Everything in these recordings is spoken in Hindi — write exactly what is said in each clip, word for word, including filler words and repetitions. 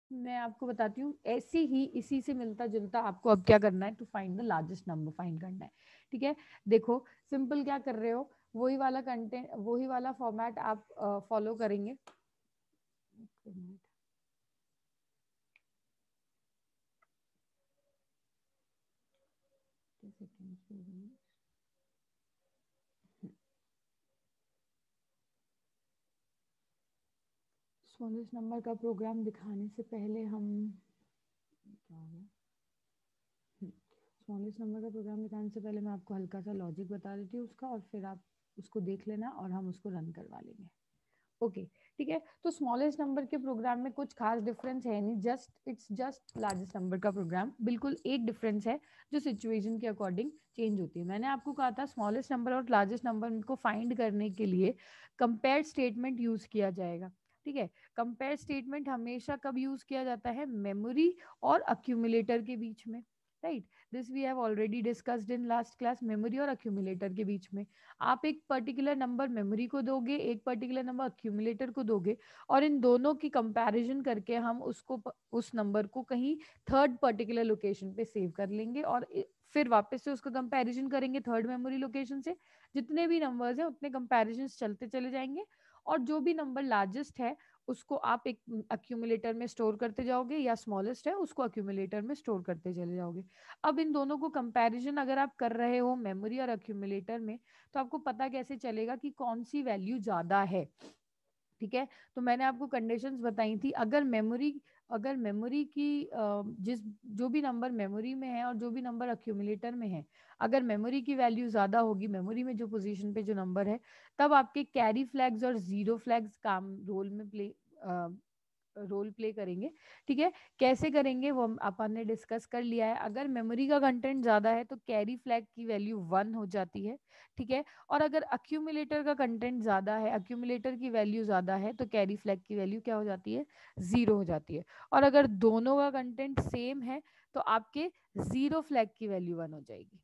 मैं आपको बताती हूँ, ऐसे ही इसी से मिलता जुलता आपको अब क्या करना है, to find the largest number find करना है। ठीक है, देखो सिंपल क्या कर रहे हो, वही वाला कंटेंट, वही वाला फॉर्मेट आप फॉलो करेंगे। स्मॉलेस्ट नंबर का प्रोग्राम दिखाने से पहले हम, क्या हो गया, स्मॉलेस्ट नंबर का प्रोग्राम दिखाने से पहले मैं आपको हल्का सा लॉजिक बता देती हूँ उसका, और फिर आप उसको देख लेना और हम उसको रन करवा लेंगे। ओके okay, ठीक है। तो स्मॉलेस्ट नंबर के प्रोग्राम में कुछ खास डिफरेंस है नहीं, just it's just largest number का प्रोग्राम। बिल्कुल एक डिफरेंस है जो सिचुएशन के अकॉर्डिंग चेंज होती है। मैंने आपको कहा था स्मॉलेस्ट नंबर और लार्जेस्ट नंबर को फाइंड करने के लिए कंपेयर स्टेटमेंट यूज किया जाएगा। ठीक है, कंपेयर स्टेटमेंट हमेशा कब यूज किया जाता है, मेमोरी और अक्यूमुलेटर के बीच में। Right, this we have already discussed in last class, memory और अक्यूमुलेटर के बीच में आप एक पर्टिकुलर नंबर मेमोरी को दोगे, एक पर्टिकुलर नंबर अक्यूमुलेटर को दोगे, और इन दोनों की कंपैरिजन करके हम उसको, उस नंबर को कहीं थर्ड पर्टिकुलर लोकेशन पे सेव कर लेंगे, और फिर वापस से उसका कंपैरिजन करेंगे थर्ड मेमोरी लोकेशन से। जितने भी नंबर्स हैं उतने कंपैरिजन चलते चले जाएंगे, और जो भी नंबर लार्जेस्ट है उसको आप एक अक्यूमुलेटर में स्टोर करते जाओगे, या स्मॉलेस्ट है उसको अक्यूमुलेटर में स्टोर करते चले जाओगे। अब इन दोनों को कंपैरिजन अगर आप कर रहे हो मेमोरी और अक्यूमुलेटर में, तो आपको पता कैसे चलेगा कि कौन सी वैल्यू ज्यादा है। ठीक है, तो मैंने आपको कंडीशंस बताई थी, अगर मेमोरी, अगर मेमोरी की जिस, जो भी नंबर मेमोरी में है और जो भी नंबर अक्यूमुलेटर में है, अगर मेमोरी की वैल्यू ज्यादा होगी, मेमोरी में जो पोजीशन पे जो नंबर है, तब आपके कैरी फ्लैग्स और जीरो फ्लैग्स काम रोल में प्ले रोल प्ले करेंगे। ठीक है, कैसे करेंगे वो अपन ने डिस्कस कर लिया है। अगर मेमोरी का कंटेंट ज्यादा है तो कैरी फ्लैग की वैल्यू वन हो जाती है। ठीक है, और अगर अक्यूमुलेटर का कंटेंट ज्यादा है, अक्यूमुलेटर की वैल्यू ज्यादा है, तो कैरी फ्लैग की वैल्यू क्या हो जाती है, जीरो हो जाती है। और अगर दोनों का कंटेंट सेम है तो आपके जीरो फ्लैग की वैल्यू वन हो जाएगी।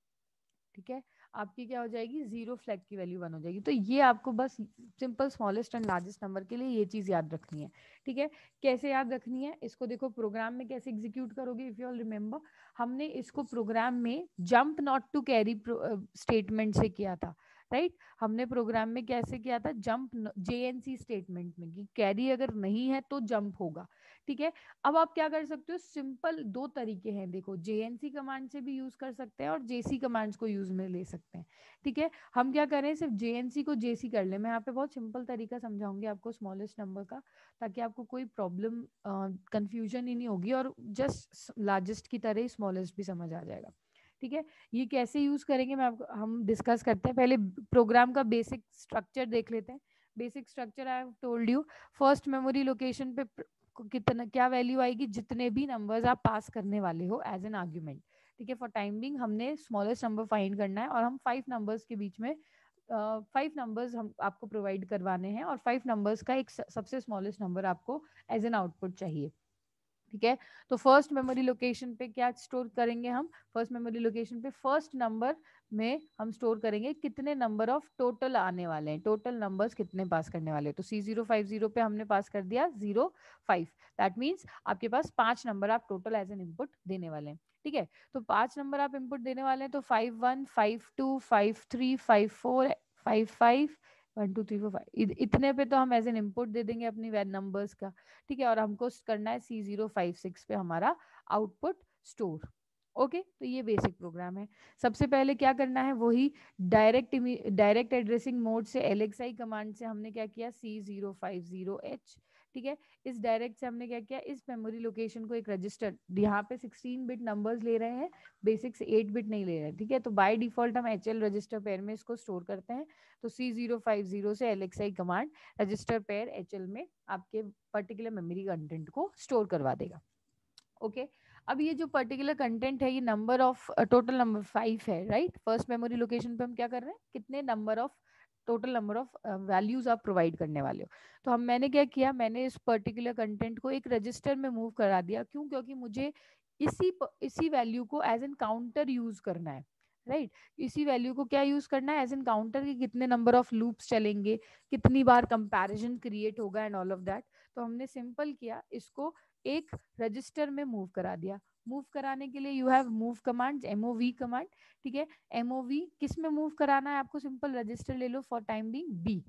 ठीक है, आपकी क्या हो जाएगी, जीरो फ्लैग की वैल्यू वन हो जाएगी। तो ये आपको बस simple smallest and largest number के लिए ये चीज याद रखनी है। ठीक है, कैसे याद रखनी है इसको, देखो प्रोग्राम में कैसे एग्जीक्यूट करोगे, इफ यू ऑल रिमेंबर, हमने इसको प्रोग्राम में jump not to carry statement से किया था। Right right? हमने प्रोग्राम में कैसे किया था, जंप जेएनसी स्टेटमेंट में, कि कैरी अगर नहीं है तो जंप होगा। ठीक है, अब आप क्या कर सकते हो, सिंपल दो तरीके हैं, देखो जेएनसी कमांड से भी यूज कर सकते हैं और जेसी कमांड्स को यूज में ले सकते हैं। ठीक है, हम क्या करें, सिर्फ जेएनसी को जेसी कर ले। मैं यहाँ पे बहुत सिंपल तरीका समझाऊंगी आपको स्मॉलेस्ट नंबर का, ताकि आपको कोई प्रॉब्लम, कंफ्यूजन ही नहीं होगी, और जस्ट लार्जेस्ट की तरह ही स्मॉलेस्ट भी समझ आ जाएगा। ठीक है, ये कैसे यूज करेंगे मैं आपको, हम डिस्कस करते हैं। पहले प्रोग्राम का बेसिक स्ट्रक्चर देख लेते हैं। Basic structure I have told you, first memory location पे कितना, क्या वैल्यू आएगी, जितने भी नंबर्स आप पास करने वाले हो एज एन आर्ग्यूमेंट। ठीक है, फॉर टाइम बिंग हमने स्मॉलेस्ट नंबर फाइंड करना है, और हम फाइव नंबर्स के बीच में फाइव uh, नंबर्स हम आपको प्रोवाइड करवाने हैं, और फाइव नंबर्स का एक सबसे स्मॉलेस्ट नंबर आपको एज एन आउटपुट चाहिए। ठीक है, तो फर्स्ट मेमोरी लोकेशन पे क्या स्टोर करेंगे हम, फर्स्ट मेमोरी लोकेशन पे फर्स्ट नंबर में हम स्टोर करेंगे कितने नंबर ऑफ टोटल आने वाले हैं, टोटल नंबर्स कितने पास करने वाले हैं। तो सी जीरो फाइव जीरो पे हमने पास कर दिया जीरो फाइव, दैट मीन्स आपके पास पांच नंबर आप टोटल एज एन इनपुट देने वाले हैं। ठीक है, तो पांच नंबर आप इनपुट देने वाले हैं, तो five one, five two, five three, five four, five five, one two three four five, इतने पे तो हम एज एन इनपुट दे देंगे अपनी वैन नंबर्स का। ठीक है, और हमको करना है सी जीरो फाइव सिक्स पे हमारा आउटपुट स्टोर। Okay okay? तो ये बेसिक प्रोग्राम है। सबसे पहले क्या करना है, वही डायरेक्ट डायरेक्ट एड्रेसिंग मोड से एलएक्सआई कमांड से हमने क्या किया, C zero five zero H. ठीक है, इस डायरेक्ट से हमने क्या किया, इस मेमोरी लोकेशन को एक रजिस्टर, यहाँ पे सिक्सटीन बिट नंबर्स ले रहे हैं, बेसिक से एट बिट नहीं ले रहे हैं। ठीक है, तो बाय डिफॉल्ट हम एच एल रजिस्टर पेयर में इसको स्टोर करते हैं। तो सी जीरो फाइव जीरो से LXI command register pair H L में आपके पर्टिकुलर मेमोरी कंटेंट को स्टोर करवा देगा। Okay okay? अब ये जो पर्टिकुलर कंटेंट है, ये number of total number five है। राइट, फर्स्ट मेमोरी लोकेशन पे हम क्या कर रहे हैं, कितने number of, total number of values आप प्रोवाइड करने वाले हो। तो हम, मैंने क्या किया, मैंने इस पर्टिकुलर कंटेंट को एक रजिस्टर में मूव करा दिया। क्यों, क्योंकि मुझे इसी इसी वैल्यू को एज एन काउंटर यूज करना है। Right right? इसी वैल्यू को क्या यूज करना है, एज एन काउंटर, की कितने नंबर ऑफ लूप्स चलेंगे, कितनी बार कंपैरिजन क्रिएट होगा एंड ऑल ऑफ दैट। तो हमने सिंपल किया, इसको एक रजिस्टर में मूव करा दिया। मूव कराने के लिए you have move command, MOV command, ठीक है। एमओवी किस में मूव कराना है आपको, सिंपल रजिस्टर ले लो फॉर टाइम बीइंग बी,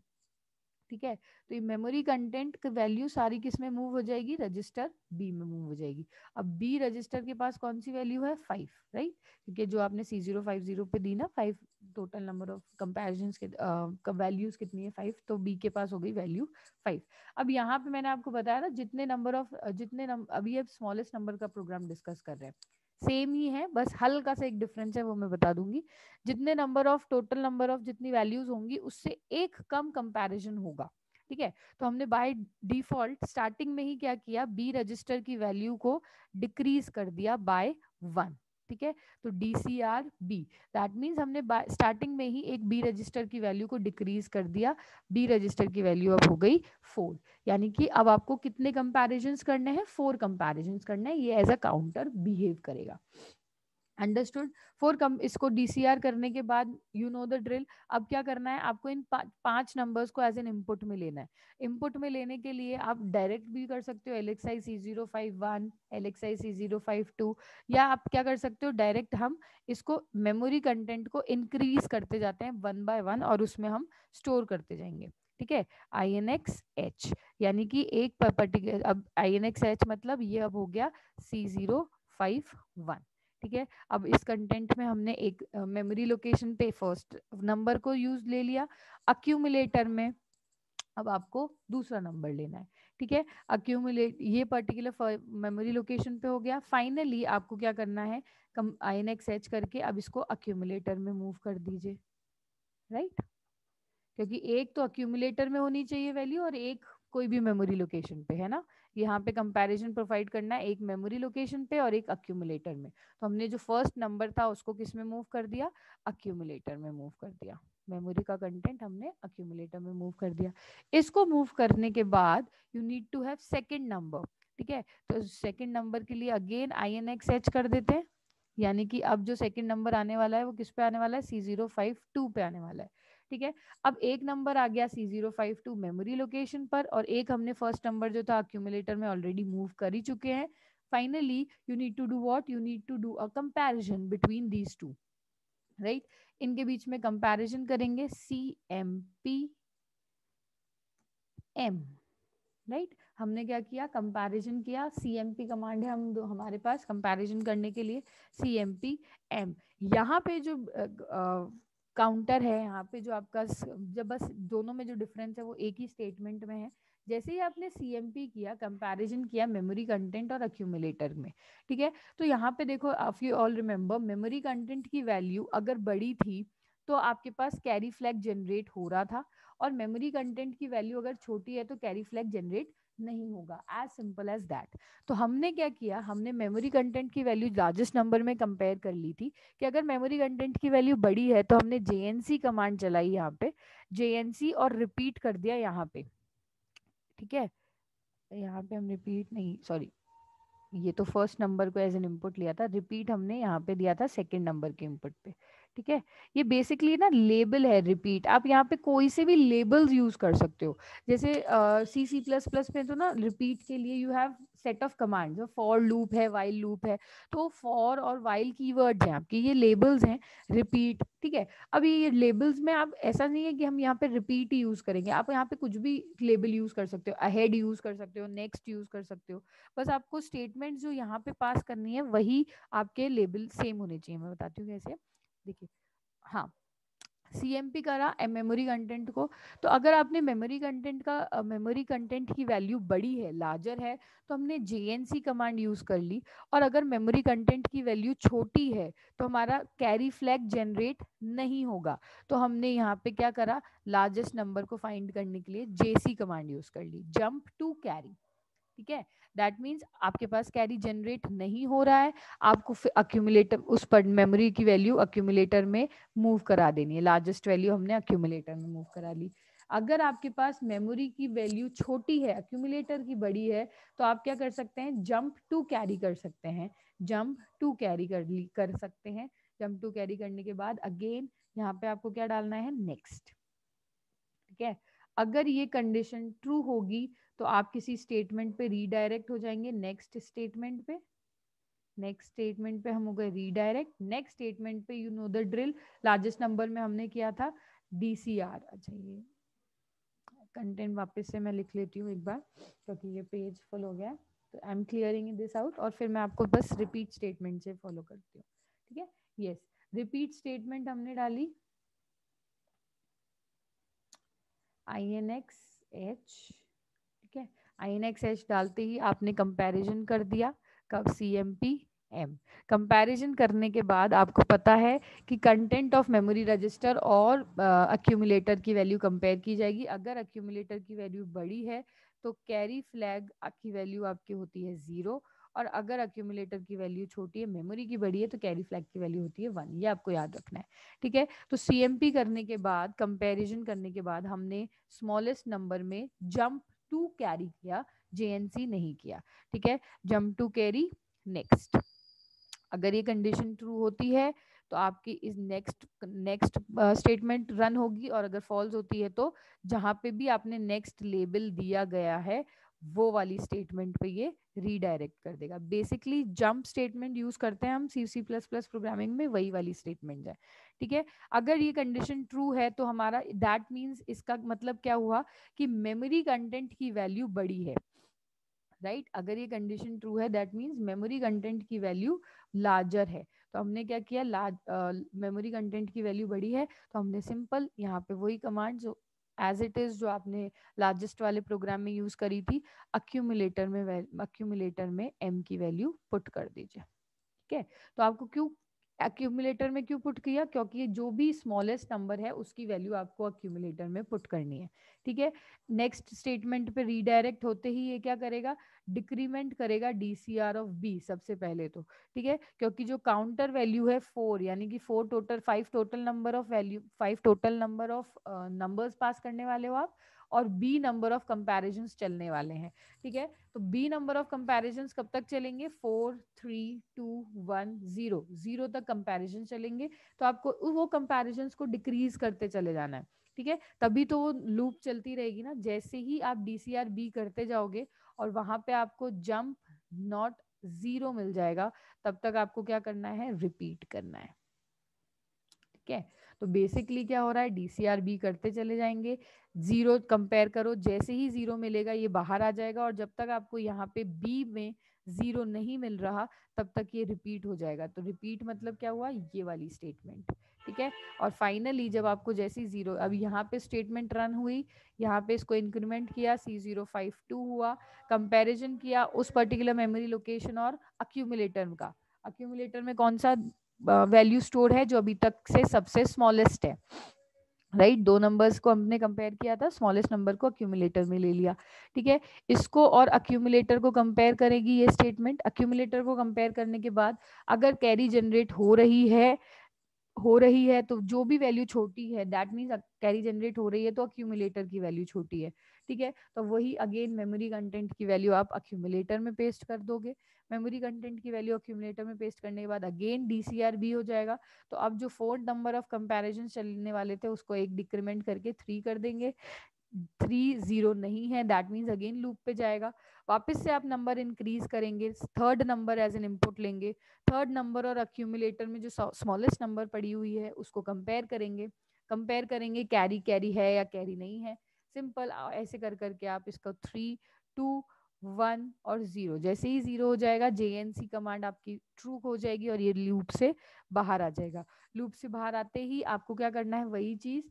ठीक है। तो ये मेमोरी कंटेंट की वैल्यू सारी किस में मूव हो जाएगी, रजिस्टर बी में मूव हो जाएगी। अब बी रजिस्टर के पास कौन सी वैल्यू है, फाइव, राइट, क्योंकि जो आपने सी जीरो फाइव जीरो पे दी ना five, total number of comparison के वैल्यूज कितनी है, फाइव, तो बी के पास हो गई वैल्यू फाइव। अब यहाँ पे मैंने आपको बताया ना जितने नंबर ऑफ जितने नंबर, अभी अब स्मॉलेस्ट नंबर का प्रोग्राम डिस्कस कर रहे हैं, सेम ही है, बस हल्का सा एक डिफरेंस है वो मैं बता दूंगी। जितने number of total number of जितनी वैल्यूज होंगी उससे एक कम कंपैरिजन होगा, ठीक है। तो हमने बाय डिफॉल्ट स्टार्टिंग में ही क्या किया, बी रजिस्टर की वैल्यू को डिक्रीज कर दिया बाय वन, ठीक है। तो D C R B, that means हमने स्टार्टिंग में ही एक बी रजिस्टर की वैल्यू को डिक्रीज कर दिया। बी रजिस्टर की वैल्यू अब हो गई फोर, यानी कि अब आपको कितने कंपैरिजंस करने हैं, फोर कंपैरिजंस करने हैं, ये एज अ काउंटर बिहेव करेगा। अंडरस्टूड। फोर कम इसको डीसीआर करने के बाद यू नो द ड्रिल। अब क्या करना है आपको, इन पा, पांच नंबर्स को एज एन इनपुट में लेना है। इनपुट में लेने के लिए आप डायरेक्ट भी कर सकते हो, L X I C zero five one, L X I C zero five two, या आप क्या कर सकते हो, डायरेक्ट हम इसको मेमोरी कंटेंट को इंक्रीज करते जाते हैं वन बाय वन और उसमें हम स्टोर करते जाएंगे, ठीक है। आई एन एक्स एच, यानी कि एक पर्टिकुलर, अब आई एन एक्स एच मतलब ये अब हो गया सी जीरो फाइव वन, ठीक है। अब इस कंटेंट में हमने एक मेमोरी लोकेशन पे फर्स्ट नंबर को यूज ले लिया, अक्यूमुलेटर में अब आपको दूसरा नंबर लेना है, ठीक है। अक्यूमुलेट ये पर्टिकुलर मेमोरी लोकेशन पे हो गया। फाइनली आपको क्या करना है, come I N X H करके अब इसको अक्यूमुलेटर में मूव कर दीजिए, राइट, क्योंकि एक तो अक्यूमुलेटर में होनी चाहिए वैल्यू और एक कोई भी मेमोरी लोकेशन पे, है ना। यहाँ पे कंपैरिजन प्रोवाइड करना है, एक मेमोरी लोकेशन पे और एक अक्यूमुलेटर में। तो हमने जो फर्स्ट नंबर था उसको किस में मूव कर दिया, अक्यूमुलेटर में मूव कर दिया। मेमोरी का कंटेंट हमने अक्यूमुलेटर में मूव कर दिया। इसको मूव करने के बाद you need to have second number, ठीक है। तो सेकेंड नंबर के लिए again I N X H कर देते हैं, यानी कि अब जो सेकेंड नंबर आने वाला है वो किस पे आने वाला है, सी जीरो फाइव टू पे आने वाला है, ठीक है। अब एक नंबर आ गया C zero five two memory location पर, और एक हमने फर्स्ट नंबर जो था अक्यूमुलेटर में ऑलरेडी मूव कर ही चुके हैं। Finally you need to do what, you need to do a comparison between these two, right. इनके बीच में कंपैरिजन करेंगे, C M P M, right. हमने क्या किया, कंपैरिजन किया, सीएमपी कमांड है हम दो हमारे पास कंपैरिजन करने के लिए, सीएमपी एम। यहाँ पे जो काउंटर है, यहाँ पे जो आपका जब बस दोनों में जो डिफरेंस है वो एक ही स्टेटमेंट में है। जैसे ही आपने सीएमपी किया, कंपैरिजन किया मेमोरी कंटेंट और अक्यूमुलेटर में, ठीक है। तो यहाँ पे देखो, if you all remember, memory content की वैल्यू अगर बड़ी थी तो आपके पास कैरी फ्लैग जनरेट हो रहा था, और मेमोरी कंटेंट की वैल्यू अगर छोटी है तो कैरी फ्लैग जनरेट नहीं होगा, एज सिंपल एज दैट। तो हमने क्या किया, हमने मेमोरी कंटेंट की वैल्यू लार्जेस्ट नंबर में कंपेयर कर ली थी कि अगर मेमोरी कंटेंट की वैल्यू बड़ी है तो हमने जेएनसी कमांड चलाई यहाँ पे, जेएनसी और रिपीट कर दिया यहाँ पे, ठीक है। यहाँ पे हम रिपीट नहीं, सॉरी, ये तो फर्स्ट नंबर को एज एन इनपुट लिया था, रिपीट हमने यहाँ पे दिया था सेकंड नंबर के इनपुट पे, ठीक है। ये बेसिकली ना लेबल है रिपीट, आप यहाँ पे कोई से भी लेबल्स यूज कर सकते हो। जैसे सी सी प्लस प्लस में तो ना रिपीट के लिए you have set of command, जो फॉर लूप है, वाइल लूप है, तो फॉर और वाइल कीवर्ड्स हैं आपके, ये लेबल्स हैं, रिपीट, ठीक है। अभी ये लेबल्स में आप, ऐसा नहीं है कि हम यहाँ पे रिपीट ही यूज करेंगे, आप यहाँ पे कुछ भी लेबल यूज कर सकते हो, अहेड यूज कर सकते हो, नेक्स्ट यूज कर सकते हो, बस आपको स्टेटमेंट जो यहाँ पे पास करनी है वही आपके लेबल सेम होने चाहिए। मैं बताती हूँ कैसे, देखिए, हाँ, सीएमपी करा मेमोरी कंटेंट को, तो अगर आपने मेमोरी कंटेंट का मेमोरी कंटेंट की वैल्यू बड़ी है, लार्जर है, तो हमने जेएनसी कमांड यूज कर ली, और अगर मेमोरी कंटेंट की वैल्यू छोटी है तो हमारा कैरी फ्लैग जनरेट नहीं होगा, तो हमने यहाँ पे क्या करा, लार्जेस्ट नंबर को फाइंड करने के लिए जेसी कमांड यूज कर ली, जंप टू कैरी, ठीक है। दैट मीन्स आपके पास कैरी जनरेट नहीं हो रहा है, आपको अक्यूमुलेटर उस पर मेमोरी की वैल्यू अक्यूमुलेटर में मूव करा देनी है, लार्जेस्ट वैल्यू हमने अक्यूमुलेटर में मूव करा ली। अगर आपके पास मेमोरी की वैल्यू छोटी है, अक्यूमुलेटर की बड़ी है, तो आप क्या कर सकते हैं, जंप टू कैरी कर सकते हैं, जंप टू कैरी कर ली कर सकते हैं। जंप टू कैरी करने के बाद अगेन यहाँ पे आपको क्या डालना है, नेक्स्ट, ठीक है। अगर ये कंडीशन ट्रू होगी तो आप किसी स्टेटमेंट पे रीडायरेक्ट हो जाएंगे नेक्स्ट स्टेटमेंट पे, नेक्स्ट स्टेटमेंट पे हम हो गए रीडायरेक्ट, नेक्स्ट स्टेटमेंट पे you know the drill, largest number में हमने किया था डीसीआर। अच्छा ये कंटेंट वापस से मैं लिख लेती हूँ एक बार क्योंकि ये पेज फुल हो गया, तो I am clearing this out और फिर मैं आपको बस रिपीट स्टेटमेंट से फॉलो करती हूँ, ठीक है। यस, रिपीट स्टेटमेंट हमने डाली आई एन एक्स एच, ठीक है। आई एन एक्स एच डालते ही आपने कंपैरिजन कर दिया, कब, C M P M. Comparison करने के बाद आपको पता है कि कंटेंट ऑफ मेमोरी रजिस्टर और अक्यूमुलेटर uh, की वैल्यू कंपेयर की जाएगी। अगर अक्यूमुलेटर की वैल्यू बड़ी है तो कैरी फ्लैग की वैल्यू आपकी होती है जीरो, और अगर अक्यूमुलेटर की वैल्यू छोटी है, मेमोरी की बड़ी है, तो कैरी फ्लैग की वैल्यू होती है वन। ये आपको याद रखना है, ठीक है। तो सीएमपी करने के बाद, कंपैरिजन करने के बाद हमने स्मॉलेस्ट नंबर में जंप टू कैरी किया, जेएनसी नहीं किया, ठीक है। जंप टू कैरी नेक्स्ट, अगर ये कंडीशन ट्रू होती है तो आपकी इस नेक्स्ट नेक्स्ट स्टेटमेंट रन होगी, और अगर फॉल्स होती है तो जहां पे भी आपने नेक्स्ट लेबल दिया गया है वो वाली स्टेटमेंट पे ये रीडायरेक्ट कर देगा। बेसिकली जंप स्टेटमेंट यूज करते हैं हम C C plus plus programming में, वही वाली स्टेटमेंट है, ठीक है। अगर ये कंडीशन ट्रू है तो हमारा दैट मीन्स, इसका मतलब क्या हुआ कि मेमोरी कंटेंट की वैल्यू बड़ी है, राइट right? अगर ये कंडीशन ट्रू है दैट मीन्स मेमोरी कंटेंट की वैल्यू लार्जर है। तो हमने क्या किया, लार्ज मेमोरी कंटेंट की वैल्यू बड़ी है तो हमने सिंपल यहाँ पे वही कमांड जो एज इट इज जो आपने लार्जेस्ट वाले प्रोग्राम में यूज करी थी, अक्यूमुलेटर में अक्यूमुलेटर में एम की वैल्यू पुट कर दीजिए, ठीक है। तो आपको क्यों अक्यूमुलेटर में क्यों पुट किया, क्योंकि जो भी स्मॉलेस्ट नंबर है उसकी वैल्यू आपको अक्यूमुलेटर में पुट करनी है, ठीक है। नेक्स्ट स्टेटमेंट पे रीडायरेक्ट होते ही ये क्या करेगा, डिक्रीमेंट करेगा डीसीआर ऑफ बी सबसे पहले तो, ठीक है। क्योंकि जो काउंटर वैल्यू है फोर, यानी कि four total five total number of value five total number of numbers pass करने वाले हो आप, और बी नंबर ऑफ कंपैरिजंस चलने वाले हैं, ठीक है। तो बी नंबर ऑफ कंपैरिजंस कब तक चलेंगे, four three two one zero, zero तक कंपैरिजन चलेंगे। तो आपको वो कंपैरिजंस को डिक्रीज करते चले जाना है, ठीक है। तभी तो वो लूप चलती रहेगी ना। जैसे ही आप डीसीआर बी करते जाओगे और वहां पे आपको जंप नॉट जीरो मिल जाएगा, तब तक आपको क्या करना है, रिपीट करना है, ठीक है। तो बेसिकली क्या हो रहा है, डीसीआर बी करते चले जाएंगे, जीरो कंपेयर करो, जैसे ही जीरो मिलेगा ये बाहर आ जाएगा, और जब तक आपको यहाँ पे बी में जीरो नहीं मिल रहा तब तक ये रिपीट हो जाएगा। तो रिपीट मतलब क्या हुआ, ये वाली स्टेटमेंट, ठीक है। और फाइनली जब आपको जैसी जीरो, अब यहाँ पे स्टेटमेंट रन हुई, यहाँ पे इसको इंक्रीमेंट किया, सी जीरो फाइव टू हुआ, कंपेरिजन किया उस पर्टिकुलर मेमोरी लोकेशन और अक्यूमुलेटर का, अक्यूमुलेटर में कौन सा वैल्यू uh, स्टोर है जो अभी तक से सबसे स्मॉलेस्ट है, राइट right? दो नंबर्स को हमने कंपेयर किया था, स्मॉलेस्ट नंबर को अक्यूमुलेटर में ले लिया, ठीक है। इसको और अक्यूमुलेटर को कंपेयर करेगी ये स्टेटमेंट। अक्यूमुलेटर को कंपेयर करने के बाद अगर कैरी जनरेट हो रही है हो रही है तो जो भी वैल्यू छोटी है, दैट मीन्स कैरी जनरेट हो रही है तो अक्यूमुलेटर की वैल्यू छोटी है, ठीक है। तो वही अगेन मेमोरी कंटेंट की वैल्यू आप अक्यूमुलेटर में पेस्ट कर दोगे, मेमोरी कंटेंट की वैल्यू अक्यूमुलेटर में पेस्ट करने के बाद अगेन डीसीआर बी हो जाएगा। तो अब जो फोर नंबर ऑफ कंपैरिजन चलने वाले थे उसको एक डिक्रीमेंट करके थ्री कर देंगे, थ्री जीरो नहीं है दैट मीन्स अगेन लूप पे जाएगा, वापस से आप नंबर इंक्रीज करेंगे, third number as an input लेंगे, थर्ड नंबर और अक्यूमुलेटर में जो स्मॉलेस्ट नंबर पड़ी हुई है उसको कंपेयर करेंगे, कंपेयर करेंगे कैरी कैरी है या कैरी नहीं है, सिंपल ऐसे कर करके आप इसका थ्री टू वन और जीरो, जैसे ही जीरो हो जाएगा जेएनसी कमांड आपकी ट्रू हो जाएगी और ये लूप से बाहर आ जाएगा। लूप से बाहर आते ही आपको क्या करना है, वही चीज,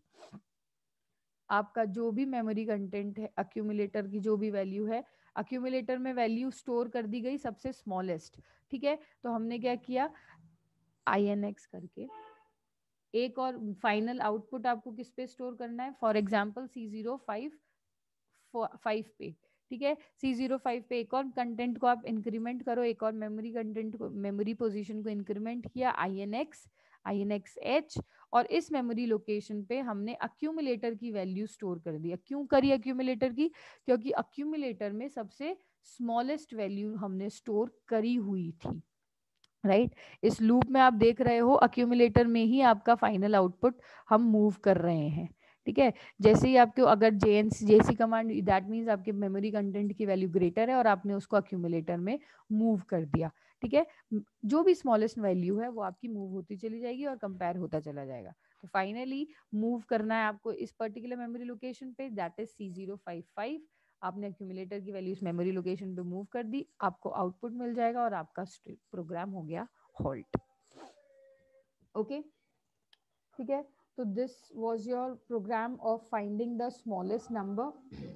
आपका जो भी मेमोरी कंटेंट है, अक्यूमुलेटर की जो भी वैल्यू है, अक्यूमुलेटर में वैल्यू स्टोर कर दी गई सबसे स्मॉलेस्ट, ठीक है। तो हमने क्या किया, आई एन एक्स करके एक और फाइनल आउटपुट आपको किस पे स्टोर करना है, for example C zero five five पे, ठीक है। सी जीरो फाइव पे एक और कंटेंट को आप इंक्रीमेंट करो, एक और मेमोरी कंटेंट को, मेमोरी पोजीशन को इंक्रीमेंट किया, I N X I N X H, और इस मेमोरी लोकेशन पे हमने अक्यूमुलेटर की वैल्यू स्टोर कर दी। क्यों करी अक्यूमुलेटर की, क्योंकि अक्यूमुलेटर में सबसे स्मॉलेस्ट वैल्यू हमने स्टोर करी हुई थी, राइट right? इस लूप में आप देख रहे हो अक्यूमुलेटर में ही आपका फाइनल आउटपुट हम मूव कर रहे हैं, ठीक है। जैसे ही आपको अगर JNC JC command, that means आपके मेमोरी कंटेंट की वैल्यू ग्रेटर है और आपने उसको अक्यूमुलेटर में मूव कर दिया, ठीक है। जो भी स्मॉलेस्ट वैल्यू है वो आपकी मूव होती चली जाएगी और कंपेयर होता चला जाएगा। तो फाइनली मूव करना है आपको इस पर्टिकुलर मेमोरी लोकेशन पे, that is C zero five five. आपने अक्यूमुलेटर की वैल्यू इस मेमोरी लोकेशन पे मूव कर दी, आपको आउटपुट मिल जाएगा और आपका प्रोग्राम हो गया हॉल्ट। ओके, ठीक है। तो this was your program of finding the smallest number.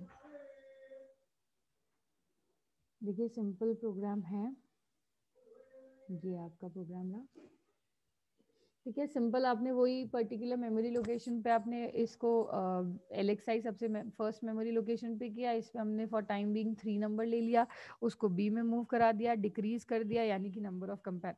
देखिए सिंपल प्रोग्राम है ये, आपका प्रोग्राम रहा, ठीक है। सिंपल आपने वही पर्टिकुलर मेमोरी लोकेशन पे आपने इसको एलएक्सआई सबसे फर्स्ट मेमोरी लोकेशन पे किया, इसमें हमने for time being three number ले लिया, उसको बी में मूव करा दिया, डिक्रीज कर दिया, यानी कि नंबर ऑफ कंपेयर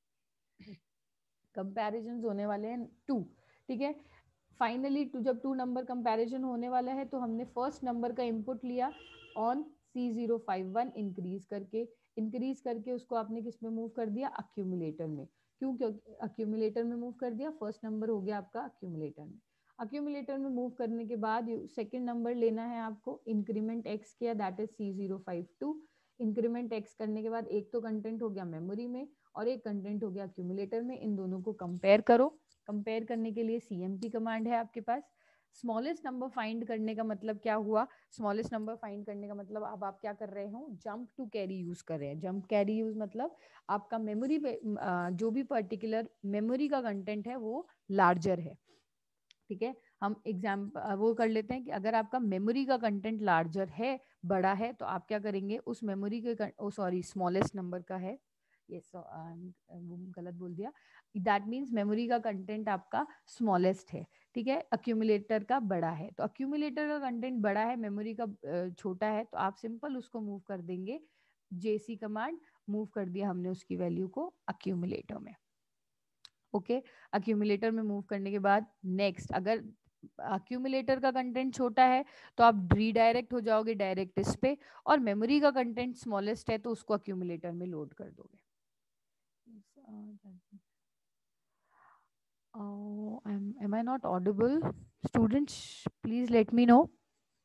कंपैरिजन होने वाले हैं टू, ठीक है। फाइनली टू जब टू नंबर कंपैरिजन होने वाला है तो हमने फर्स्ट नंबर का इनपुट लिया on C zero five one, increase करके इंक्रीज करके उसको आपने किस में मूव कर दिया, अक्यूमुलेटर में। क्यों? क्योंकि अक्यूमुलेटर में मूव कर दिया, फर्स्ट नंबर हो गया आपका अक्यूमुलेटर में। अक्यूमुलेटर में मूव करने के बाद सेकंड नंबर लेना है आपको, इंक्रीमेंट एक्स किया, that is C zero five two. Increment X करने के बाद एक तो कंटेंट हो गया मेमोरी में और एक कंटेंट हो गया अक्यूमुलेटर में, इन दोनों को कंपेयर करो। कंपेयर करने के लिए सीएमपी कमांड है आपके पास। स्मॉलेस्ट नंबर फाइंड करने का मतलब क्या हुआ, स्मॉलेस्ट नंबर फाइंड करने का मतलब अब आप क्या कर रहे हो, जंप टू कैरी यूज कर रहे हैं। जंप कैरी यूज मतलब आपका मेमोरी जो भी पर्टिकुलर मेमोरी का कंटेंट है वो लार्जर है, ठीक है। हम एग्जाम्पल वो कर लेते हैं कि अगर आपका मेमोरी का कंटेंट लार्जर है, बड़ा है, तो आप क्या करेंगे, उस मेमोरी के ओ सॉरी स्मॉलेस्ट नंबर का है, ये so, गलत बोल दिया, दैट मीन्स मेमोरी का कंटेंट आपका स्मॉलेस्ट है, ठीक है, अक्यूमुलेटर का बड़ा है। तो अक्यूमुलेटर का कंटेंट बड़ा है, मेमोरी का छोटा है, तो आप सिंपल उसको मूव कर देंगे, जेसी कमांड, मूव कर दिया हमने उसकी वैल्यू को अक्यूमुलेटर में। Okay okay? अक्यूमुलेटर में मूव करने के बाद नेक्स्ट, अगर अक्यूमुलेटर का कंटेंट छोटा है तो आप रीडायरेक्ट हो जाओगे डायरेक्ट इस पे, और मेमोरी का कंटेंट स्मॉलेस्ट है तो उसको अक्यूमुलेटर में लोड कर दोगे। Oh, am, am I not audible? Students, please let me know.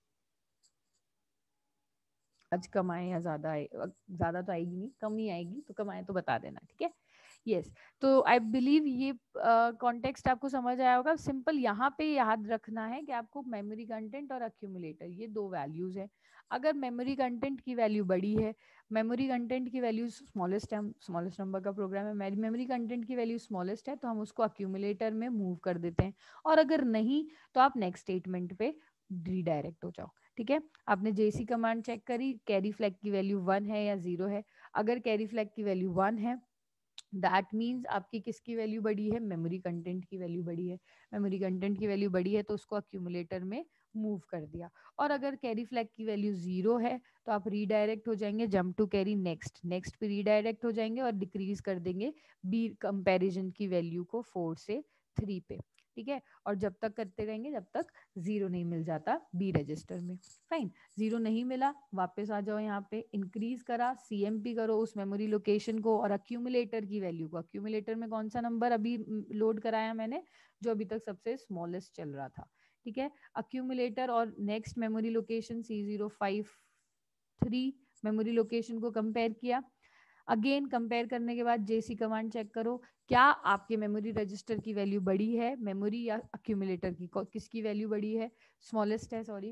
आज कम आए या ज्यादा आए, ज्यादा तो आएगी नहीं, कम ही आएगी, तो कम आए तो बता देना, ठीक है। Yes yes. तो आई बिलीव ये कॉन्टेक्स्ट uh, आपको समझ आया होगा। सिंपल यहाँ पे याद रखना है कि आपको मेमोरी कंटेंट और अक्यूमुलेटर ये दो वैल्यूज है। अगर मेमोरी कंटेंट की वैल्यू बड़ी है, मेमोरी कंटेंट की वैल्यू स्मॉलेस्ट है, स्मॉलेस्ट नंबर का प्रोग्राम है, मेमोरी कंटेंट की वैल्यू स्मॉलेस्ट है, तो हम उसको अक्यूमुलेटर में मूव कर देते हैं। और अगर नहीं तो आप नेक्स्ट स्टेटमेंट पे रीडायरेक्ट हो जाओ, ठीक है। आपने जेसी कमांड चेक करी, कैरी फ्लैग की वैल्यू वन है या जीरो है। अगर कैरी फ्लैग की वैल्यू वन है, दैट मीन्स आपकी किसकी वैल्यू बड़ी है, मेमोरी कंटेंट की वैल्यू बड़ी है। मेमोरी कंटेंट की वैल्यू बड़ी है तो उसको अक्यूमुलेटर में मूव कर दिया। और अगर कैरी फ्लैग की वैल्यू जीरो है तो आप रीडायरेक्ट हो जाएंगे, jump to carry next, next पे रीडायरेक्ट हो जाएंगे और डिक्रीज कर देंगे बी कंपैरिजन की वैल्यू को फोर से थ्री पे, ठीक है। और जब तक करते रहेंगे जब तक जीरो नहीं मिल जाता बी रजिस्टर में। फाइन, जीरो नहीं मिला, वापस आ जाओ यहाँ पे, इंक्रीज करा, सीएमपी करो उस मेमोरी लोकेशन को और अक्यूमुलेटर की वैल्यू को, अक्यूमुलेटर में कौन सा नंबर अभी लोड कराया मैंने, जो अभी तक सबसे स्मॉलेस्ट चल रहा था, ठीक है। अक्यूमुलेटर और next memory location C zero five three memory location को कंपेयर किया। अगेन कंपेयर करने के बाद जेसी कमांड चेक करो, क्या आपके मेमोरी रजिस्टर की वैल्यू बड़ी है मेमोरी या अक्यूमुलेटर की, किसकी वैल्यू बड़ी है, स्मॉलेस्ट है, सॉरी,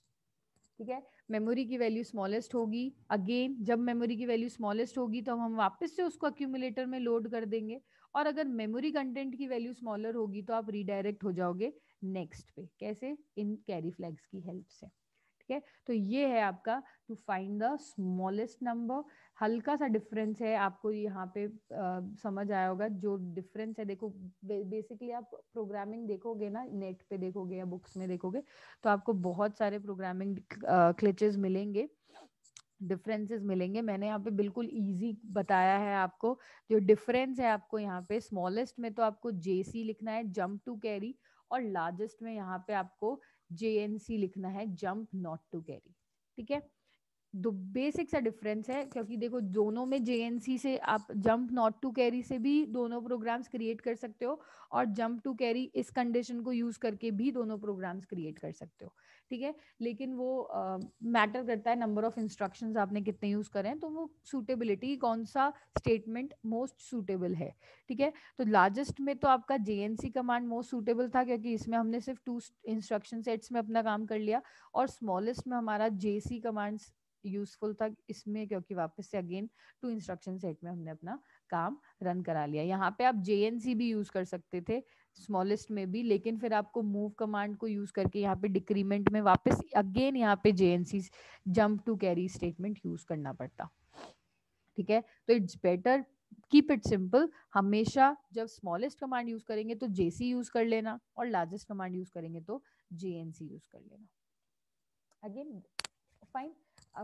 ठीक है। मेमोरी की वैल्यू स्मॉलेस्ट होगी। अगेन जब मेमोरी की वैल्यू स्मॉलेस्ट होगी तो हम वापस से उसको अक्यूमुलेटर में लोड कर देंगे। और अगर मेमोरी कंटेंट की वैल्यू स्मॉलर होगी तो आप रीडायरेक्ट हो जाओगे नेक्स्ट पे, कैसे, इन कैरी फ्लैग्स की हेल्प से, ठीक है। तो ये है आपका to find the smallest number. हल्का सा डिफरेंस है, आपको यहाँ पे आ, समझ आया होगा जो डिफरेंस है। देखो बेसिकली आप प्रोग्रामिंग देखोगे ना, नेट पे देखोगे या बुक्स में देखोगे तो आपको बहुत सारे प्रोग्रामिंग क्लिचेस मिलेंगे, डिफरेंसेस मिलेंगे। मैंने यहाँ पे बिल्कुल इजी बताया है आपको। जो डिफरेंस है आपको यहाँ पे, स्मॉलेस्ट में तो आपको जेसी लिखना है, जंप टू कैरी, और लार्जेस्ट में यहाँ पे आपको जेएनसी लिखना है, जंप नॉट टू कैरी, ठीक है। दो बेसिक सा डिफरेंस है, क्योंकि देखो दोनों में जेएनसी से आप जंप नॉट टू कैरी से भी दोनों प्रोग्राम्स क्रिएट कर सकते हो, और जंप टू कैरी इस कंडीशन को यूज करके भी दोनों प्रोग्राम्स क्रिएट कर सकते हो, ठीक है। लेकिन वो मैटर uh, करता है नंबर ऑफ इंस्ट्रक्शंस आपने कितने यूज करें, तो वो सूटेबिलिटी, कौन सा स्टेटमेंट मोस्ट सूटेबल है, ठीक है। तो लार्जेस्ट में तो आपका जेएनसी कमांड मोस्ट सूटेबल था, क्योंकि इसमें हमने सिर्फ टू इंस्ट्रक्शन सेट्स में अपना काम कर लिया, और स्मॉलेस्ट में हमारा जेसी कमांड्स यूजफुल था इसमें, क्योंकि वापस से अगेन टू इंस्ट्रक्शन सेट में हमने अपना काम रन करा लिया। यहाँ पे आप जेएनसी भी यूज कर सकते थे स्मॉलेस्ट में भी, लेकिन फिर आपको मूव कमांड को यूज करके यहाँ पे डिक्रीमेंट में वापस अगेन यहाँ पे JNC jump to carry statement use करना पड़ता, ठीक है। तो it's better keep it simple, हमेशा जब स्मॉलेस्ट कमांड यूज करेंगे तो जेसी यूज कर लेना, और लार्जेस्ट कमांड यूज करेंगे तो जेएनसी यूज कर लेना। Again fine.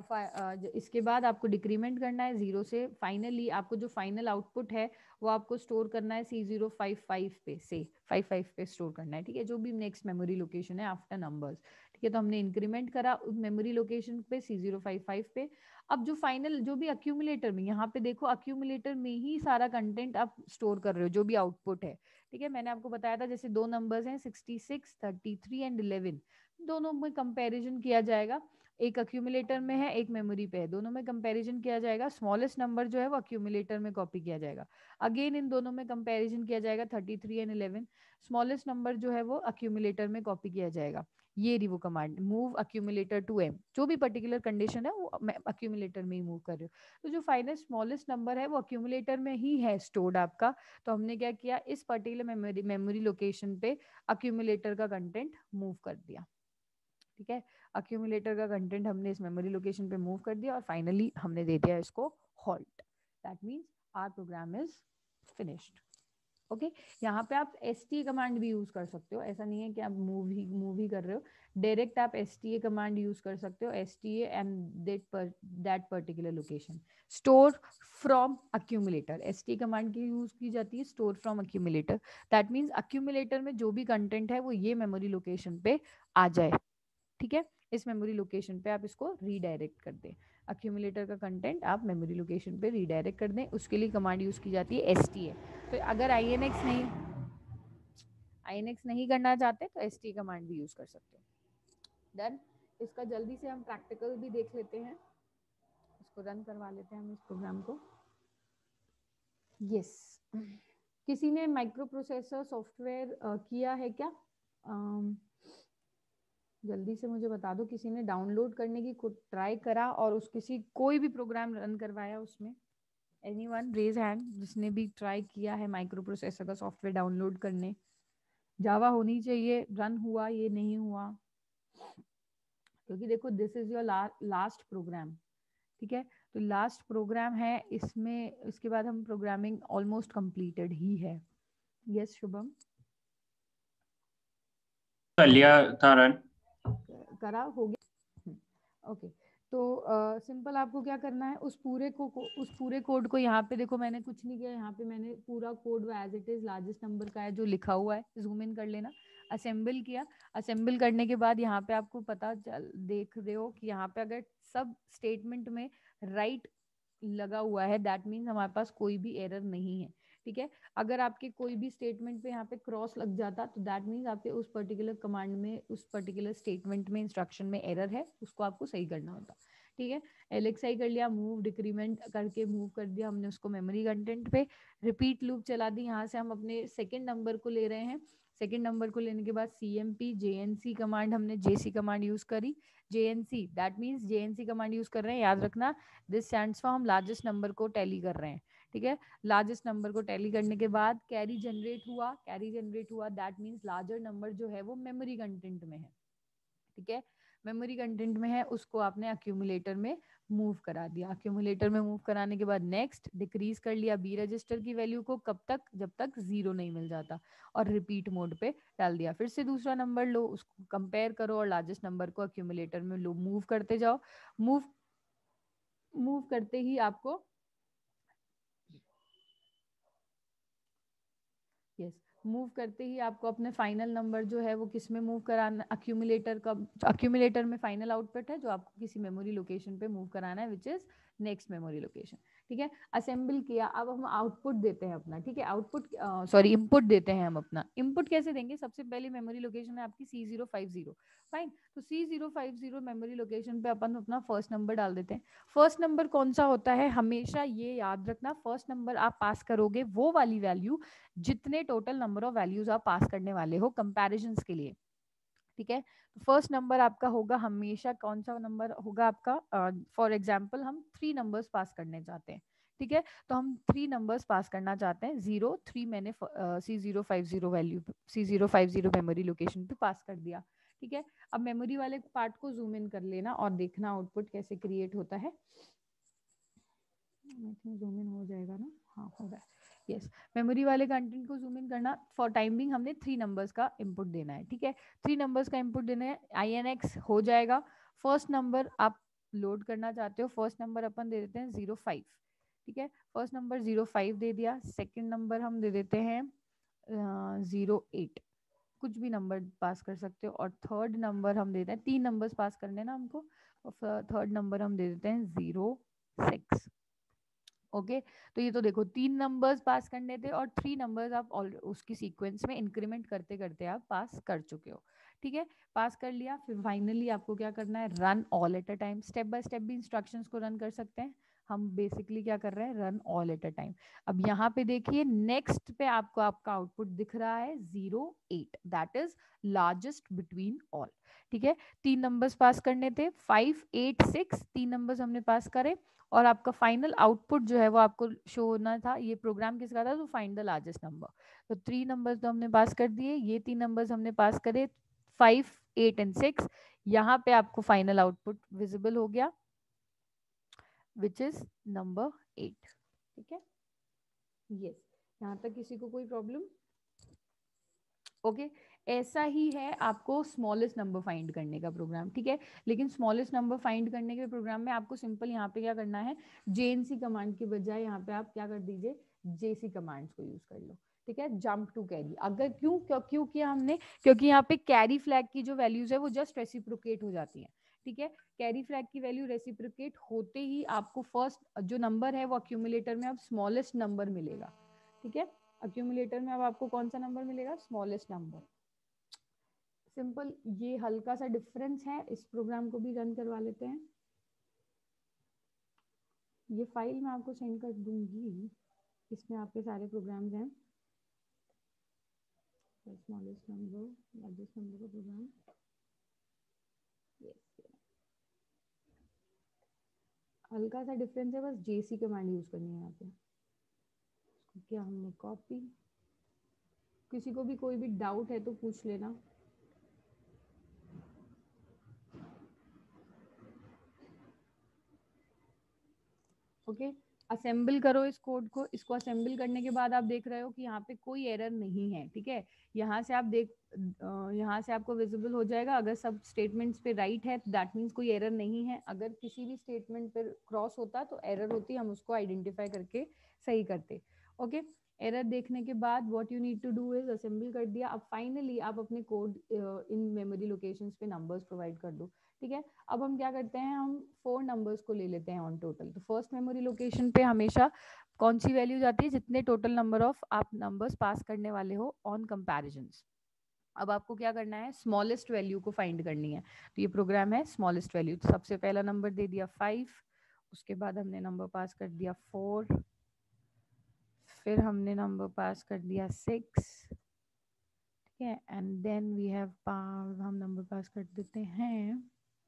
इसके बाद आपको डिक्रीमेंट करना है जीरो से, फाइनली आपको जो फाइनल आउटपुट है वो आपको स्टोर करना है सी जीरो फाइव फाइव पे से फाइव फाइव पे स्टोर करना है, ठीक है, जो भी नेक्स्ट मेमोरी लोकेशन है आफ्टर नंबर्स, ठीक है। तो हमने इंक्रीमेंट करा उस मेमोरी लोकेशन पे सी जीरो फाइव फाइव पे। अब जो फाइनल जो भी अक्यूमुलेटर में, यहाँ पे देखो अक्यूमुलेटर में ही सारा कंटेंट आप स्टोर कर रहे हो, जो भी आउटपुट है, ठीक है। मैंने आपको बताया था जैसे दो नंबर्स हैं sixty six thirty three and eleven, दोनों में कंपैरिजन किया जाएगा, एक अक्यूमुलेटर में है एक मेमोरी पे है, दोनों में कंपैरिजन किया जाएगा। स्मॉलेस्ट नंबर जो है वो अक्यूमुलेटर में कॉपी किया जाएगा, अगेन इन दोनों में कंपैरिजन किया जाएगा thirty three and eleven, smallest number जो है वो अक्यूमुलेटर में कॉपी किया जाएगा। ये रही वो command, move accumulator to M, जो भी पर्टिकुलर कंडीशन है वो अक्यूमुलेटर में ही मूव कर रहे हो। तो जो फाइनल स्मॉलेस्ट नंबर है वो अक्यूमुलेटर में ही है स्टोर्ड आपका, तो हमने क्या किया, इस पर्टिकुलर मेमोरी मेमोरी लोकेशन पे अक्यूमुलेटर का कंटेंट मूव कर दिया, ठीक है। अक्यूमुलेटर का कंटेंट हमने इस मेमोरी लोकेशन पे मूव कर दिया, और फाइनली हमने दे दिया इसको halt, that means our program is finished. Okay, यहाँ पे आप एस टी ए कमांड भी यूज कर सकते हो, ऐसा नहीं है कि आप मूव ही मूव ही कर रहे हो, डायरेक्ट आप S T A command use कर सकते हो, S T A and that that particular location store from accumulator. S T A command की यूज की जाती है store from accumulator, that means accumulator में जो भी कंटेंट है वो ये मेमोरी लोकेशन पे आ जाए, ठीक है। इस मेमोरी लोकेशन पे आप इसको रीडायरेक्ट कर दें, अक्यूमुलेटर का कंटेंट आप मेमोरी लोकेशन पे रीडायरेक्ट कर दें, उसके लिए कमांड यूज की जाती है एस टी ए। तो अगर आई एन एक्स नहीं आई एन एक्स नहीं करना चाहते तो एस टी ए कमांड भी यूज कर सकते हो। देन इसका जल्दी से हम प्रैक्टिकल भी देख लेते हैं, इसको रन करवा लेते हैं हम इस प्रोग्राम को। Yes yes. किसी ने माइक्रो प्रोसेसर सॉफ्टवेयर किया है क्या? um, जल्दी से मुझे बता दो, किसी ने डाउनलोड करने की ट्राई करा और उस किसी कोई भी प्रोग्राम रन करवाया उसमें? एनीवन रेज हैंड जिसने भी ट्राई किया है माइक्रो प्रोसेसर का सॉफ्टवेयर डाउनलोड करने। जावा होनी चाहिए, रन हुआ ये नहीं हुआ, क्योंकि देखो this is your last program, ठीक है। तो लास्ट प्रोग्राम है, इसमें इसके बाद हम प्रोग्रामिंग ऑलमोस्ट कंप्लीटेड ही है। यस शुभम, कर लिया था रन, करा हो गया, ओके। तो सिंपल uh, आपको क्या करना है, उस पूरे को, को उस पूरे कोड को, यहाँ पे देखो मैंने कुछ नहीं किया, यहाँ पे मैंने पूरा code as it is largest number का है जो लिखा हुआ है, जूम इन कर लेना, असेंबल किया। असेंबल करने के बाद यहाँ पे आपको पता चल देख रहे हो कि यहाँ पे अगर सब स्टेटमेंट में राइट right लगा हुआ है, दैट मीन्स हमारे पास कोई भी एरर नहीं है, ठीक है। अगर आपके कोई भी स्टेटमेंट पे यहाँ पे क्रॉस लग जाता तो दैट मीन्स आपके उस पर्टिकुलर कमांड में, उस पर्टिकुलर स्टेटमेंट में, इंस्ट्रक्शन में एरर है, उसको आपको सही करना होता, ठीक है। एलेक्साई कर लिया, मूव डिक्रीमेंट करके मूव कर दिया हमने उसको मेमोरी कंटेंट पे, रिपीट लूप चला दी, यहाँ से हम अपने सेकेंड नंबर को ले रहे हैं। सेकेंड नंबर को लेने के बाद C M P J N C command, हमने जे सी कमांड यूज करी, J N C that means J N C command use कर रहे हैं, याद रखना दिस स्टैंड्स फॉर हम लार्जेस्ट नंबर को टैली कर रहे हैं, ठीक है। लार्जेस्ट नंबर को टैली करने के बाद कैरी जनरेट हुआ, कैरी जनरेट हुआ दैट मीन्स लार्जर नंबर जो है वो मेमोरी कंटेंट में है, ठीक है, मेमोरी कंटेंट में है, उसको आपने अक्यूमुलेटर में मूव करा दिया। अक्यूमुलेटर में मूव कराने के बाद नेक्स्ट डिक्रीज कर लिया बी रजिस्टर की वैल्यू को, कब तक, जब तक जीरो नहीं मिल जाता, और रिपीट मोड पे डाल दिया। फिर से दूसरा नंबर लो, उसको कंपेयर करो और लार्जेस्ट नंबर को अक्यूमुलेटर में लो, मूव करते जाओ। मूव मूव करते ही आपको यस yes, मूव करते ही आपको अपने फाइनल नंबर जो है वो किस में मूव कराना, अक्यूमुलेटर का, अक्यूमुलेटर में फाइनल आउटपुट है जो आपको किसी मेमोरी लोकेशन पे मूव कराना है, which is next memory location. ठीक है, असेंबल किया, अब हम आउटपुट देते हैं अपना। ठीक है, आउटपुट सॉरी इनपुट देते हैं हम अपना। इनपुट कैसे देंगे? सबसे पहले मेमोरी लोकेशन है आपकी C zero five zero, fine. तो C zero five zero memory location पे अपन अपना फर्स्ट नंबर डाल देते हैं। फर्स्ट नंबर कौन सा होता है? हमेशा ये याद रखना, फर्स्ट नंबर आप पास करोगे वो वाली वैल्यू जितने टोटल नंबर ऑफ वैल्यूज आप पास करने वाले हो कंपैरिजंस के लिए। ठीक है, तो फर्स्ट नंबर आपका होगा हमेशा, कौन सा नंबर होगा आपका? फॉर uh, एग्जाम्पल हम थ्री नंबर्स पास करने चाहते हैं। ठीक है, तो हम थ्री नंबर्स पास करना चाहते हैं। जीरो थ्री मैंने C zero five zero value C zero five zero memory location पे पास कर दिया। ठीक है, अब मेमोरी वाले पार्ट को जूम इन कर लेना और देखना आउटपुट कैसे क्रिएट होता है। जूम इन हो जाएगा ना? हाँ, हो रहा है। यस, मेमोरी वाले कंटेंट को जूम इन करना। फॉर टाइमिंग हमने थ्री नंबर्स का इनपुट देना है। ठीक है, थ्री नंबर्स का इनपुट देना है, आई एन एक्स हो जाएगा। फर्स्ट नंबर आप लोड करना चाहते हो, फर्स्ट नंबर अपन दे देते हैं जीरो फाइव। ठीक है, फर्स्ट नंबर जीरो फाइव दे दिया। सेकेंड नंबर हम दे देते हैं जीरो एट, कुछ भी नंबर पास कर सकते हो। और थर्ड नंबर हम देते हैं, तीन नंबर्स पास करने ना हमको, और थर्ड नंबर हम दे देते हैं जीरो सिक्स। ओके, तो ये तो देखो तीन नंबर्स पास करने थे और थ्री नंबर्स आप उसकी सीक्वेंस में इंक्रीमेंट करते करते आप पास कर चुके हो। ठीक है, पास कर लिया। फिर फाइनली आपको क्या करना है? Run all at a time. Step by step भी इंस्ट्रक्शंस को रन कर सकते हैं। हम बेसिकली क्या कर रहे हैं? Run all at a time. अब यहाँ पे देखिए नेक्स्ट पे आपको आपका आउटपुट दिख रहा है zero eight, that is largest between all. ठीक है, तीन नंबर्स पास करने थे, फाइव एट सिक्स, तीन नंबर्स हमने पास करे और आपका फाइनल आउटपुट जो है वो आपको शो होना था। ये प्रोग्राम किसका था? तो फाइंड द लार्जेस्ट नंबर। तो थ्री नंबर्स तो हमने पास कर दिए, ये तीन नंबर्स हमने पास करे, फाइव एट एंड सिक्स। यहाँ पे आपको फाइनल आउटपुट विजिबल हो गया, विच इज नंबर एट। ठीक है, यस, यहाँ तक किसी को कोई प्रॉब्लम? Okay okay. ऐसा ही है आपको स्मॉलेस्ट नंबर फाइंड करने का प्रोग्राम। ठीक है, लेकिन स्मॉलेस्ट नंबर फाइंड करने के प्रोग्राम में आपको सिंपल यहाँ पे क्या करना है? जेएनसी कमांड के बजाय यहाँ पे आप क्या कर दीजिए? जेसी कमांड्स को यूज कर लो। ठीक है, जंप टू कैरी। अगर क्यों क्यों क्यों किया हमने? क्योंकि यहाँ पे कैरी फ्लैग की जो वैल्यूज है वो जस्ट रेसिप्रोकेट हो जाती है। ठीक है, कैरी फ्लैग की वैल्यू रेसिप्रोकेट होते ही आपको फर्स्ट जो नंबर है वो अक्यूमुलेटर में अब स्मॉलेस्ट नंबर मिलेगा। ठीक है, अक्यूमुलेटर में अब आपको कौन सा नंबर मिलेगा? Smallest number. सिंपल, ये हल्का सा डिफरेंस है। इस प्रोग्राम को भी रन करवा लेते हैं। ये फाइल मैं आपको सेंड कर दूंगी, इसमें आपके सारे प्रोग्राम्स हैं। स्मॉलेस्ट नंबर, लार्जेस्ट नंबर का प्रोग्राम। हल्का सा डिफरेंस है, बस जेसी कमांड यूज करनी है यहाँ पे। क्या हमने कॉपी, किसी को भी कोई भी डाउट है तो पूछ लेना। Okay okay? असेंबल करो इस कोड को। इसको असेंबल करने के बाद आप देख रहे हो कि यहाँ पे कोई एरर नहीं है। ठीक है, यहाँ से आप देख, यहाँ से आपको विजिबल हो जाएगा। अगर सब स्टेटमेंट्स पे राइट है तो दैट मीन्स कोई एरर नहीं है। अगर किसी भी स्टेटमेंट पे क्रॉस होता तो एरर होती, हम उसको आइडेंटिफाई करके सही करते। Okay okay? एरर देखने के बाद what you need to do is assemble कर दिया। अब फाइनली आप अपने कोड इन मेमोरी लोकेशंस पे नंबर्स प्रोवाइड कर दो। ठीक है, अब हम क्या करते हैं? हम फोर नंबर्स को ले लेते हैं ऑन टोटल। तो फर्स्ट मेमोरी लोकेशन पे हमेशा कौन सी वैल्यू जाती है? जितने टोटल नंबर ऑफ आप नंबर्स पास करने वाले हो ऑन कंपैरिजंस। अब आपको क्या करना है? स्मॉलेस्ट वैल्यू को फाइंड करनी है। तो ये प्रोग्राम है स्मॉलेस्ट वैल्यू। तो सबसे पहला नंबर दे दिया फाइव, उसके बाद हमने नंबर पास कर दिया फोर, फिर हमने नंबर पास कर दिया सिक्स। ठीक है, एंड देन वी हैव हम नंबर पास कर देते हैं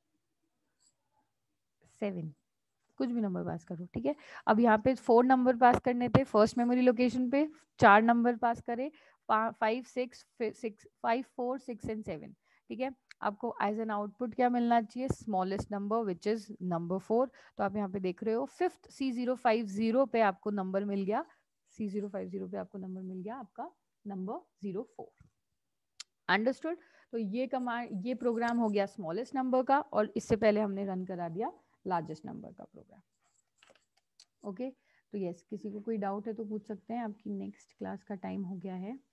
सेवन। कुछ भी नंबर पास करो। ठीक है, अब यहाँ पे फोर नंबर पास करने थे फर्स्ट मेमोरी लोकेशन पे, चार नंबर पास करे, five six six five four six and seven. ठीक है, आपको एज एन आउटपुट क्या मिलना चाहिए? Smallest number which is number four. तो आप यहाँ पे देख रहे हो fifth C zero five zero पे आपको नंबर मिल गया, सी जीरो फाइव जीरो पे आपको नंबर मिल गया आपका नंबर जीरो फोर। अंडरस्टूड? तो ये कमांड, ये प्रोग्राम हो गया स्मॉलेस्ट नंबर का, और इससे पहले हमने रन करा दिया लार्जेस्ट नंबर का प्रोग्राम। Okay okay? तो यस, किसी को कोई डाउट है तो पूछ सकते हैं। आपकी नेक्स्ट क्लास का टाइम हो गया है।